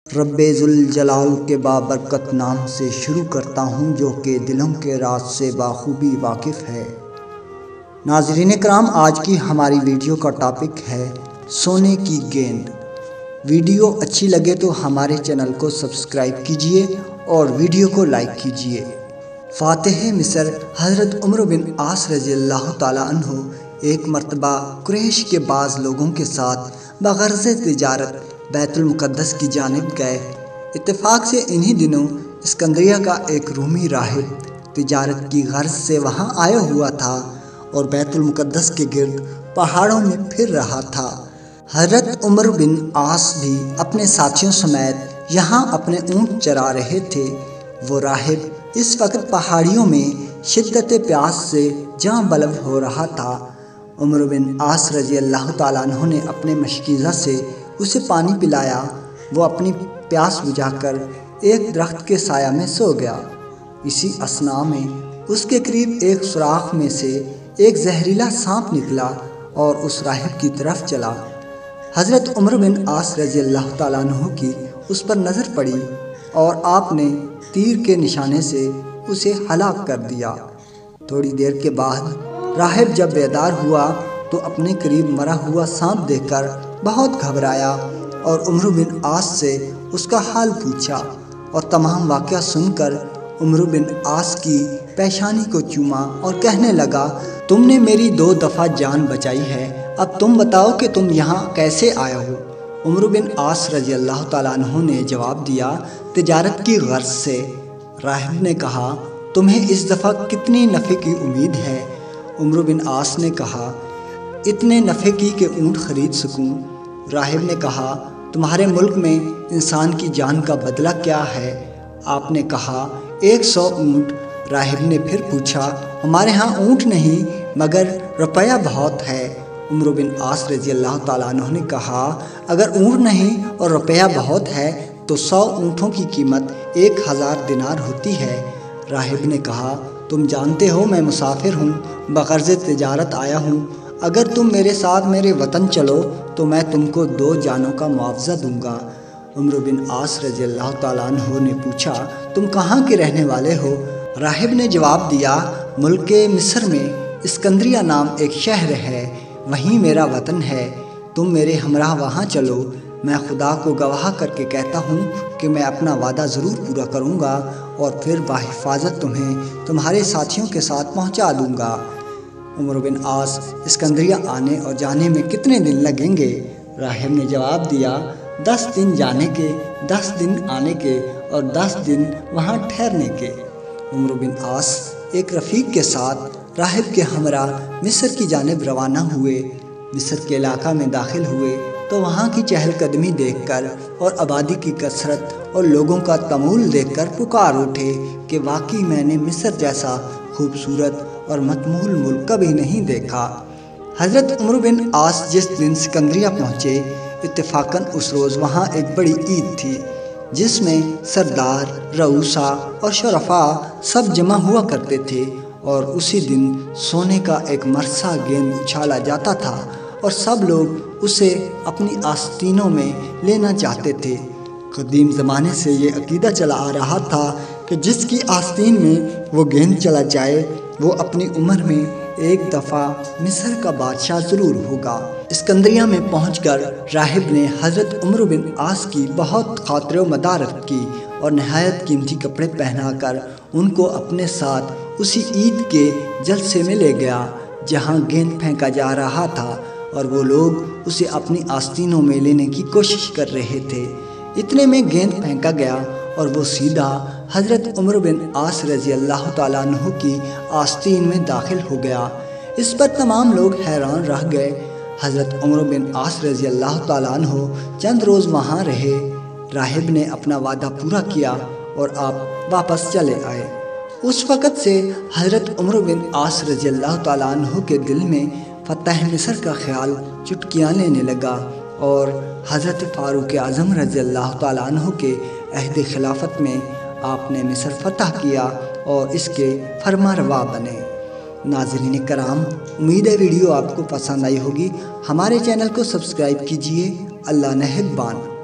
رب ذوالجلال کے بابرکت نام سے شروع کرتا ہوں جو کہ دلوں کے راز سے بخوبی واقف ہے۔ ناظرین کرام، آج کی ہماری ویڈیو کا ٹاپک ہے سونے کی گیند۔ ویڈیو اچھی لگے تو ہمارے چینل کو سبسکرائب کیجئے اور ویڈیو کو لائک کیجئے۔ فاتح مصر حضرت عمرو بن عاص رضی اللہ تعالیٰ عنہ ایک مرتبہ قریش کے بعض لوگوں کے ساتھ بغرض تجارت بیت المقدس کی جانب گئے۔ اتفاق سے انہی دنوں اسکندریہ کا ایک رومی راہب تجارت کی غرض سے وہاں آیا ہوا تھا اور بیت المقدس کے گرد پہاڑوں میں پھر رہا تھا۔ حضرت عمرو بن عاص بھی اپنے ساتھیوں سمیت یہاں اپنے اونٹ چرا رہے تھے۔ وہ راہب اس وقت پہاڑیوں میں شدت پیاس سے جاں بلب ہو رہا تھا۔ عمرو بن عاص رضی اللہ تعالیٰ عنہ نے اپنے مشکیزہ سے اسے پانی پلایا۔ وہ اپنی پیاس بجھا کر ایک درخت کے سایہ میں سو گیا۔ اسی اثناء میں اس کے قریب ایک سوراخ میں سے ایک زہریلا سانپ نکلا اور اس راہب کی طرف چلا۔ حضرت عمرو بن عاص رضی اللہ تعالیٰ عنہ کی اس پر نظر پڑی اور آپ نے تیر کے نشانے سے اسے ہلاک کر دیا۔ تھوڑی دیر کے بعد راہب جب بیدار ہوا تو اپنے قریب مرا ہوا سانپ دیکھ کر بہت گھبرایا اور عمرو بن عاص سے اس کا حال پوچھا اور تمام واقعہ سن کر عمرو بن عاص کی پیشانی کو چوما اور کہنے لگا، تم نے میری 2 دفعہ جان بچائی ہے، اب تم بتاؤ کہ تم یہاں کیسے آئے ہو؟ عمرو بن عاص رضی اللہ تعالیٰ عنہ نے جواب دیا، تجارت کی غرض سے۔ راہب نے کہا، تمہیں اس دفعہ کتنی نفع کی امید ہے؟ عمرو بن عاص نے کہا، اتنے نفع کی کہ اونٹ خرید سکوں۔ راہب نے کہا، تمہارے ملک میں انسان کی جان کا بدلہ کیا ہے؟ آپ نے کہا، 100 اونٹ۔ راہب نے پھر پوچھا، ہمارے ہاں اونٹ نہیں مگر روپیہ بہت ہے۔ عمرو بن عاص رضی اللہ تعالیٰ عنہ نے کہا، اگر اونٹ نہیں اور روپیہ بہت ہے تو 100 اونٹوں کی قیمت 1000 دینار ہوتی ہے۔ راہب نے کہا، تم جانتے ہو میں مسافر ہوں، بغرض تجارت آیا ہوں، اگر تم میرے ساتھ میرے وطن چلو تو میں تم کو 2 جانوں کا معاوضہ دوں گا۔ عمرو بن عاص رضی اللہ تعالیٰ عنہ نے پوچھا، تم کہاں کے رہنے والے ہو؟ راہب نے جواب دیا، ملک مصر میں اسکندریہ نام ایک شہر ہے، وہیں میرا وطن ہے، تم میرے ہمراہ وہاں چلو، میں خدا کو گواہ کر کے کہتا ہوں کہ میں اپنا وعدہ ضرور پورا کروں گا اور پھر بحفاظت تمہیں تمہارے ساتھیوں کے ساتھ پہنچا دوں گا۔ عمرو بن عاص، اسکندریہ آنے اور جانے میں کتنے دن لگیں گے؟ راہب نے جواب دیا، 10 دن جانے کے، 10 دن آنے کے اور 10 دن وہاں ٹھہرنے کے۔ عمرو بن عاص ایک رفیق کے ساتھ راہب کے ہمراہ مصر کی جانب روانہ ہوئے۔ مصر کے علاقہ میں داخل ہوئے تو وہاں کی چہل قدمی دیکھ کر اور آبادی کی کثرت اور لوگوں کا تمول دیکھ کر پکار اٹھے کہ واقعی میں نے مصر جیسا خوبصورت اور متمول ملک کبھی نہیں دیکھا۔ حضرت عمرو بن عاص جس دن اسکندریہ پہنچے، اتفاقاً اس روز وہاں ایک بڑی عید تھی جس میں سردار، رؤسا اور شرفاء سب جمع ہوا کرتے تھے، اور اسی دن سونے کا ایک مرصع گیند اچھالا جاتا تھا اور سب لوگ اسے اپنی آستینوں میں لینا چاہتے تھے۔ قدیم زمانے سے یہ عقیدہ چلا آ رہا تھا کہ جس کی آستین میں وہ گیند چلا جائے وہ اپنی عمر میں ایک دفعہ مصر کا بادشاہ ضرور ہوگا۔ اسکندریہ میں پہنچ کر راہب نے حضرت عمرو بن عاص کی بہت خاطر و مدارت کی اور نہایت قیمتی کپڑے پہنا کر ان کو اپنے ساتھ اسی عید کے جلسے میں لے گیا جہاں گیند پھینکا جا رہا تھا، اور وہ لوگ اسے اپنی آستینوں میں لینے کی کوشش کر رہے تھے۔ اتنے میں گیند پھینکا گیا اور وہ سیدھا حضرت عمرو بن عاص رضی اللہ تعالیٰ عنہ کی آستین میں داخل ہو گیا۔ اس پر تمام لوگ حیران رہ گئے۔ حضرت عمرو بن عاص رضی اللہ تعالیٰ عنہ چند روز وہاں رہے۔ راہب نے اپنا وعدہ پورا کیا اور آپ واپس چلے آئے۔ اس وقت سے حضرت عمرو بن عاص رضی اللہ تعالیٰ عنہ کے دل میں فتح مصر کا خیال چٹکیاں لینے لگا، اور حضرت فاروق اعظم رضی اللہ تعالیٰ عنہ کے عہد خلافت میں آپ نے مصر فتح کیا اور اس کے فرما روا بنے۔ ناظرین کرام، امید ہے ویڈیو آپ کو پسند آئی ہوگی۔ ہمارے چینل کو سبسکرائب کیجئے۔ اللہ نگہبان۔